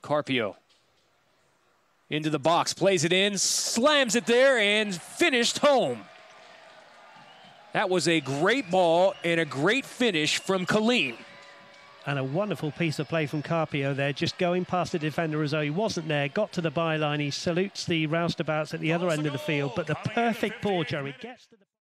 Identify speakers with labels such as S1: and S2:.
S1: Carpio into the box, plays it in, slams it there, and finished home. That was a great ball and a great finish from Kaleem.
S2: And a wonderful piece of play from Carpio there, just going past the defender as though he wasn't there, got to the byline. He salutes the roustabouts at the other end of the field, but the perfect ball, Joe. It gets to the